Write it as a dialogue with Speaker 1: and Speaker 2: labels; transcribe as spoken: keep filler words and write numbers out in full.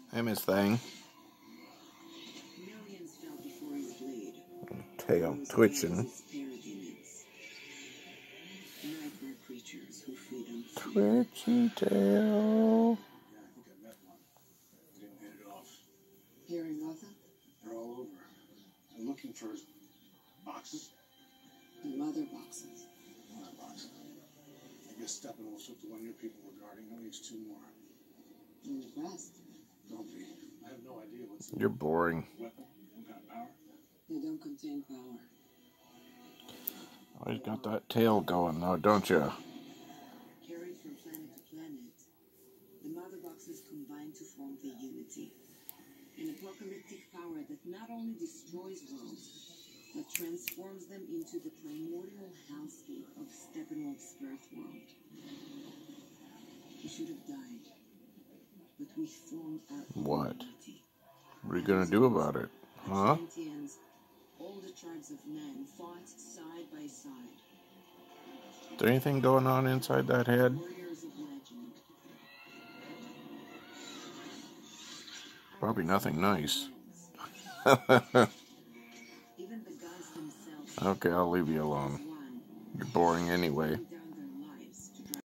Speaker 1: Hey, Miss Thing. Tail twitching. Twitchy tail.
Speaker 2: Hearing nothing? They're all over. They're looking for boxes. The mother boxes. Mother boxes. I guess Steppenwolf took the one your people were guarding. At least two more. And the rest? Don't be. I have no idea what's in
Speaker 1: You're boring.
Speaker 2: Weapon? What kind of power? They don't contain power.
Speaker 1: Always got that tail going though, don't you?
Speaker 2: Carried from planet to planet, the mother boxes combine to form the Unity. An apocalyptic power that not only destroys worlds, but transforms them into the primordial hellscape of Steppenwolf's birth world. We should have died, but we formed our own
Speaker 1: What?
Speaker 2: Unity.
Speaker 1: What are you gonna do about it? Huh?
Speaker 2: Atlanteans, all the tribes of men fought side by side.
Speaker 1: Is there anything going on inside that head?
Speaker 2: Warriors of legend.
Speaker 1: Probably nothing nice.
Speaker 2: Even the gods themselves.
Speaker 1: Okay, I'll leave you alone. You're boring anyway.